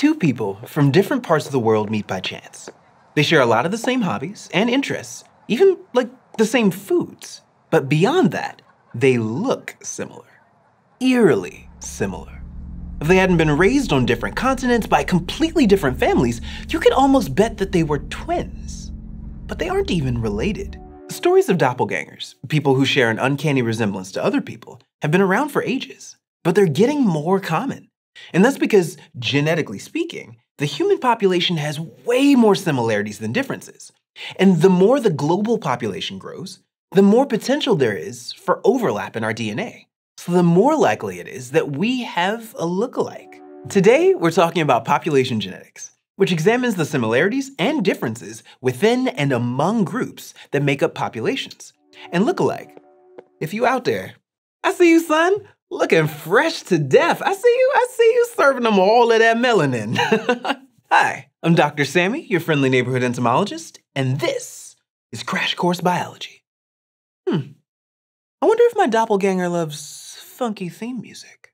two people from different parts of the world meet by chance. They share a lot of the same hobbies and interests, even like the same foods. But beyond that, they look similar. Eerily similar. If they hadn't been raised on different continents by completely different families, you could almost bet that they were twins. But they aren't even related. Stories of doppelgangers, people who share an uncanny resemblance to other people, have been around for ages. But they're getting more common. And that's because, genetically speaking, the human population has way more similarities than differences. And the more the global population grows, the more potential there is for overlap in our DNA. So the more likely it is that we have a look-alike. Today, we're talking about population genetics, which examines the similarities and differences within and among groups that make up populations. And look-alike, if you out there, I see you, son, looking fresh to death. I see you serving them all of that melanin. Hi, I'm Dr. Sammy, your friendly neighborhood entomologist, and this is Crash Course Biology. I wonder if my doppelganger loves funky theme music.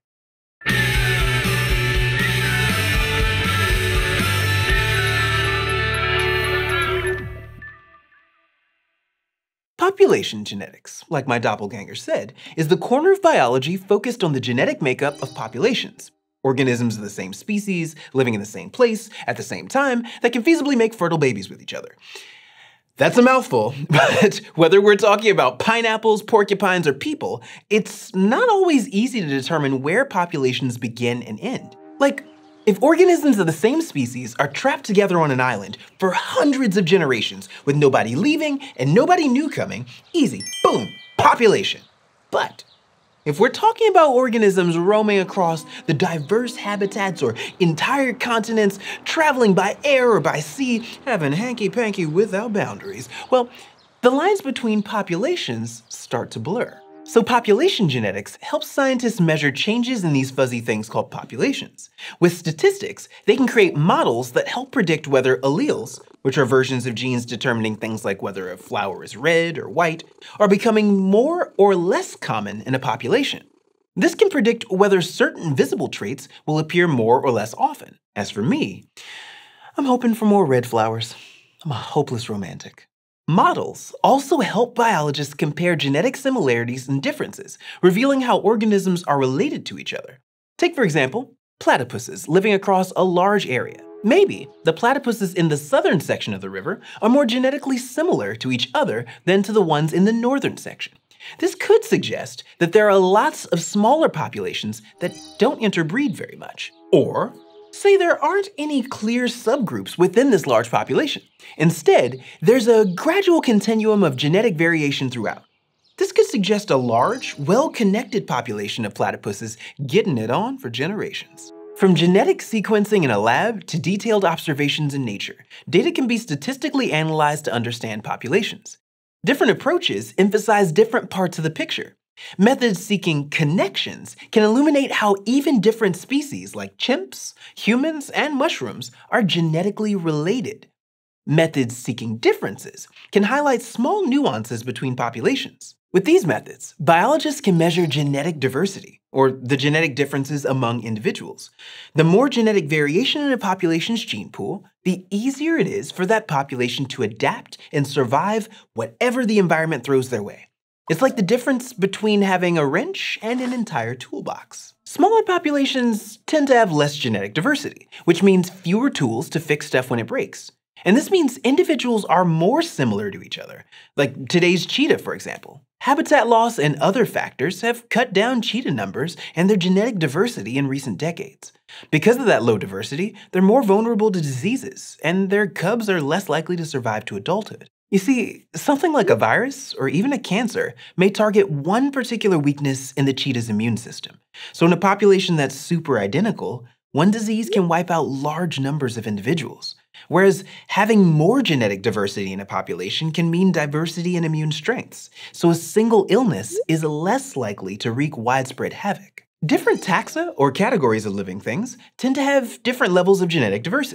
Population genetics, like my doppelganger said, is the corner of biology focused on the genetic makeup of populations. Organisms of the same species, living in the same place, at the same time, that can feasibly make fertile babies with each other. That's a mouthful, but whether we're talking about pineapples, porcupines, or people, it's not always easy to determine where populations begin and end. Like, if organisms of the same species are trapped together on an island for hundreds of generations with nobody leaving and nobody new coming, easy, boom, population. But if we're talking about organisms roaming across the diverse habitats or entire continents, traveling by air or by sea, having hanky-panky without boundaries, well, the lines between populations start to blur. So population genetics helps scientists measure changes in these fuzzy things called populations. With statistics, they can create models that help predict whether alleles, which are versions of genes determining things like whether a flower is red or white, are becoming more or less common in a population. This can predict whether certain visible traits will appear more or less often. As for me, I'm hoping for more red flowers. I'm a hopeless romantic. Models also help biologists compare genetic similarities and differences, revealing how organisms are related to each other. Take, for example, platypuses living across a large area. Maybe the platypuses in the southern section of the river are more genetically similar to each other than to the ones in the northern section. This could suggest that there are lots of smaller populations that don't interbreed very much. Or say there aren't any clear subgroups within this large population. Instead, there's a gradual continuum of genetic variation throughout. This could suggest a large, well-connected population of platypuses getting it on for generations. From genetic sequencing in a lab to detailed observations in nature, data can be statistically analyzed to understand populations. Different approaches emphasize different parts of the picture. Methods seeking connections can illuminate how even different species like chimps, humans, and mushrooms are genetically related. Methods seeking differences can highlight small nuances between populations. With these methods, biologists can measure genetic diversity, or the genetic differences among individuals. The more genetic variation in a population's gene pool, the easier it is for that population to adapt and survive whatever the environment throws their way. It's like the difference between having a wrench and an entire toolbox. Smaller populations tend to have less genetic diversity, which means fewer tools to fix stuff when it breaks. And this means individuals are more similar to each other, like today's cheetah, for example. Habitat loss and other factors have cut down cheetah numbers and their genetic diversity in recent decades. Because of that low diversity, they're more vulnerable to diseases, and their cubs are less likely to survive to adulthood. You see, something like a virus or even a cancer may target one particular weakness in the cheetah's immune system. So in a population that's super identical, one disease can wipe out large numbers of individuals. Whereas having more genetic diversity in a population can mean diversity in immune strengths. So a single illness is less likely to wreak widespread havoc. Different taxa or categories of living things tend to have different levels of genetic diversity.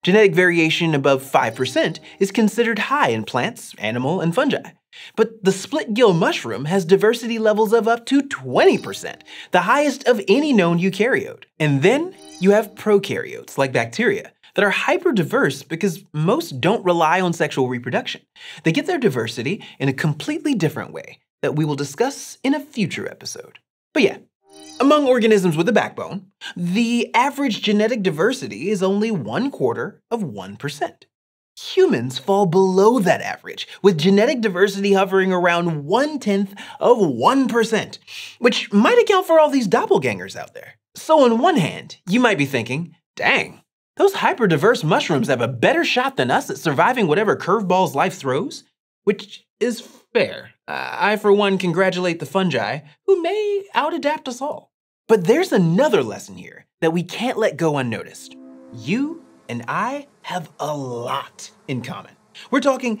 Genetic variation above 5% is considered high in plants, animal, and fungi. But the split-gill mushroom has diversity levels of up to 20%, the highest of any known eukaryote. And then you have prokaryotes, like bacteria, that are hyper-diverse because most don't rely on sexual reproduction. They get their diversity in a completely different way that we will discuss in a future episode. But yeah, among organisms with a backbone, the average genetic diversity is only 1/4%. Humans fall below that average, with genetic diversity hovering around 1/10%, which might account for all these doppelgangers out there. So on one hand, you might be thinking, dang, those hyper-diverse mushrooms have a better shot than us at surviving whatever curveballs life throws, which is fair. I, for one, congratulate the fungi, who may out-adapt us all. But there's another lesson here that we can't let go unnoticed. You and I have a lot in common. We're talking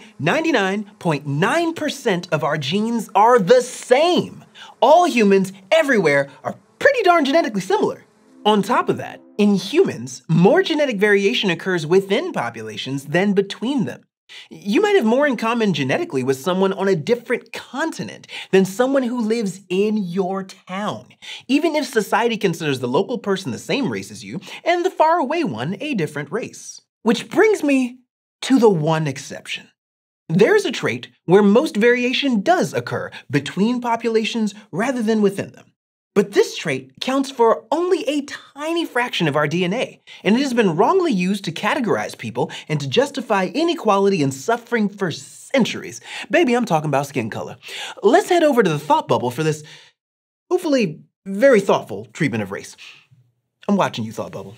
99.9% of our genes are the same. All humans everywhere are pretty darn genetically similar. On top of that, in humans, more genetic variation occurs within populations than between them. You might have more in common genetically with someone on a different continent than someone who lives in your town, even if society considers the local person the same race as you and the faraway one a different race. Which brings me to the one exception. There's a trait where most variation does occur between populations rather than within them. But this trait counts for only a tiny fraction of our DNA, and it has been wrongly used to categorize people and to justify inequality and suffering for centuries. Baby, I'm talking about skin color. Let's head over to the thought bubble for this, hopefully very thoughtful treatment of race. I'm watching you, thought bubble.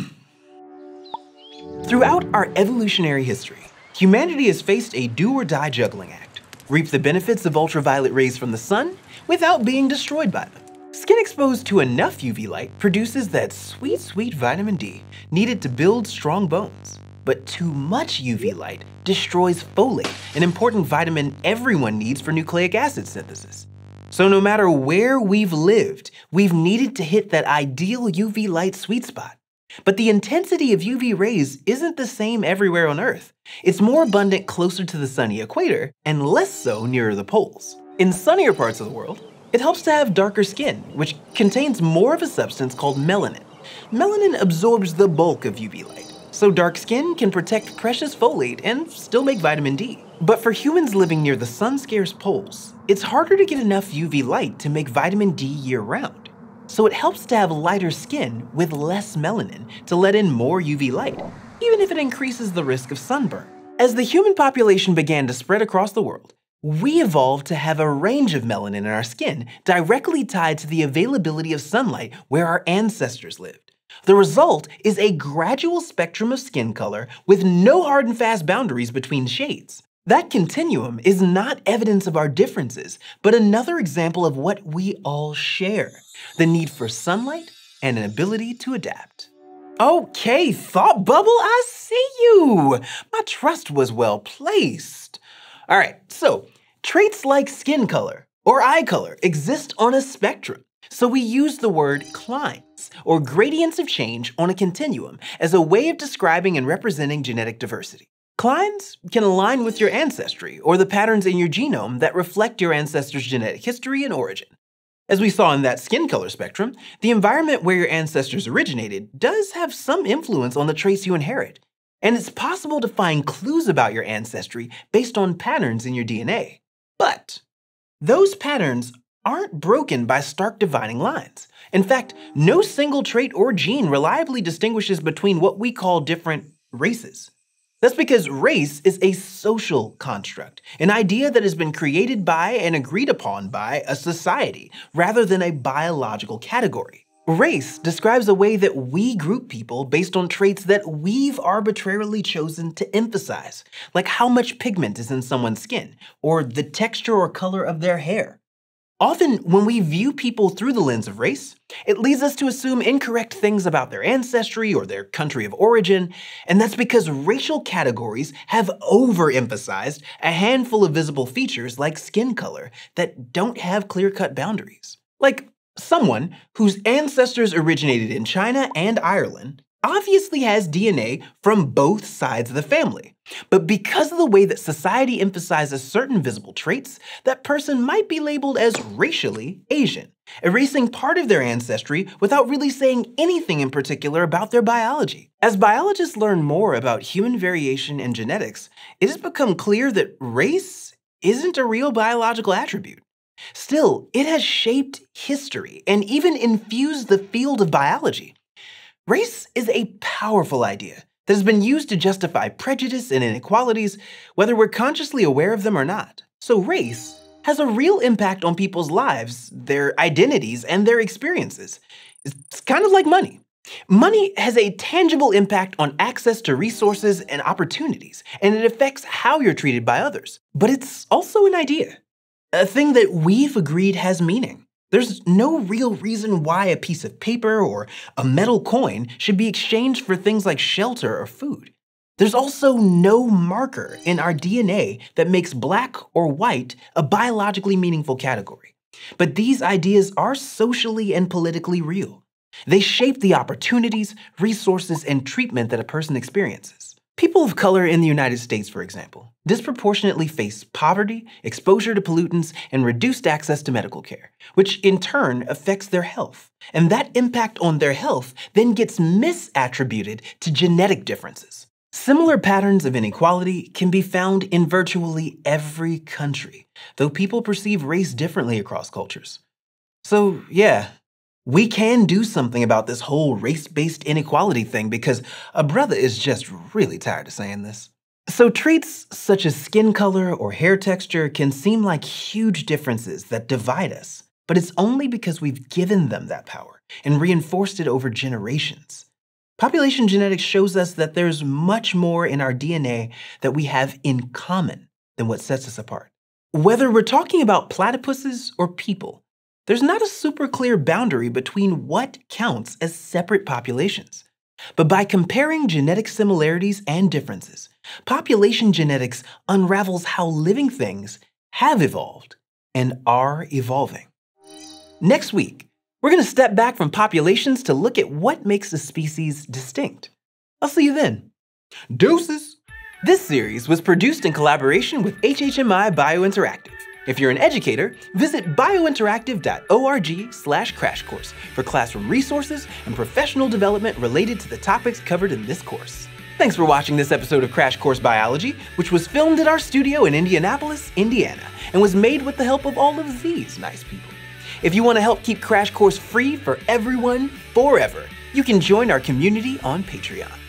Throughout our evolutionary history, humanity has faced a do-or-die juggling act. Reap the benefits of ultraviolet rays from the sun without being destroyed by them. Skin exposed to enough UV light produces that sweet, sweet vitamin D needed to build strong bones. But too much UV light destroys folate, an important vitamin everyone needs for nucleic acid synthesis. So no matter where we've lived, we've needed to hit that ideal UV light sweet spot. But the intensity of UV rays isn't the same everywhere on Earth. It's more abundant closer to the sunny equator and less so nearer the poles. In sunnier parts of the world, it helps to have darker skin, which contains more of a substance called melanin. Melanin absorbs the bulk of UV light, so dark skin can protect precious folate and still make vitamin D. But for humans living near the sun-scarce poles, it's harder to get enough UV light to make vitamin D year-round. So it helps to have lighter skin with less melanin to let in more UV light, even if it increases the risk of sunburn. As the human population began to spread across the world, we evolved to have a range of melanin in our skin directly tied to the availability of sunlight where our ancestors lived. The result is a gradual spectrum of skin color with no hard and fast boundaries between shades. That continuum is not evidence of our differences, but another example of what we all share: the need for sunlight and an ability to adapt. Okay, thought bubble, I see you. My trust was well placed. All right, so traits like skin color or eye color exist on a spectrum. So we use the word clines, or gradients of change on a continuum, as a way of describing and representing genetic diversity. Clines can align with your ancestry or the patterns in your genome that reflect your ancestors' genetic history and origin. As we saw in that skin color spectrum, the environment where your ancestors originated does have some influence on the traits you inherit. And it's possible to find clues about your ancestry based on patterns in your DNA. But those patterns aren't broken by stark dividing lines. In fact, no single trait or gene reliably distinguishes between what we call different races. That's because race is a social construct, an idea that has been created by and agreed upon by a society, rather than a biological category. Race describes a way that we group people based on traits that we've arbitrarily chosen to emphasize, like how much pigment is in someone's skin, or the texture or color of their hair. Often, when we view people through the lens of race, it leads us to assume incorrect things about their ancestry or their country of origin, and that's because racial categories have overemphasized a handful of visible features like skin color that don't have clear-cut boundaries. Like someone whose ancestors originated in China and Ireland obviously has DNA from both sides of the family. But because of the way that society emphasizes certain visible traits, that person might be labeled as racially Asian, erasing part of their ancestry without really saying anything in particular about their biology. As biologists learn more about human variation and genetics, it has become clear that race isn't a real biological attribute. Still, it has shaped history and even infused the field of biology. Race is a powerful idea that has been used to justify prejudice and inequalities, whether we're consciously aware of them or not. So race has a real impact on people's lives, their identities, and their experiences. It's kind of like money. Money has a tangible impact on access to resources and opportunities, and it affects how you're treated by others. But it's also an idea, a thing that we've agreed has meaning. There's no real reason why a piece of paper or a metal coin should be exchanged for things like shelter or food. There's also no marker in our DNA that makes black or white a biologically meaningful category. But these ideas are socially and politically real. They shape the opportunities, resources, and treatment that a person experiences. People of color in the United States, for example, disproportionately face poverty, exposure to pollutants, and reduced access to medical care, which in turn affects their health. And that impact on their health then gets misattributed to genetic differences. Similar patterns of inequality can be found in virtually every country, though people perceive race differently across cultures. So yeah, we can do something about this whole race-based inequality thing because a brother is just really tired of saying this. So traits such as skin color or hair texture can seem like huge differences that divide us, but it's only because we've given them that power and reinforced it over generations. Population genetics shows us that there's much more in our DNA that we have in common than what sets us apart. Whether we're talking about platypuses or people, there's not a super clear boundary between what counts as separate populations. But by comparing genetic similarities and differences, population genetics unravels how living things have evolved and are evolving. Next week, we're going to step back from populations to look at what makes a species distinct. I'll see you then. Deuces! This series was produced in collaboration with HHMI Biointeractive. If you're an educator, visit biointeractive.org/crash course for classroom resources and professional development related to the topics covered in this course. Thanks for watching this episode of Crash Course Biology, which was filmed at our studio in Indianapolis, Indiana, and was made with the help of all of these nice people. If you want to help keep Crash Course free for everyone forever, you can join our community on Patreon.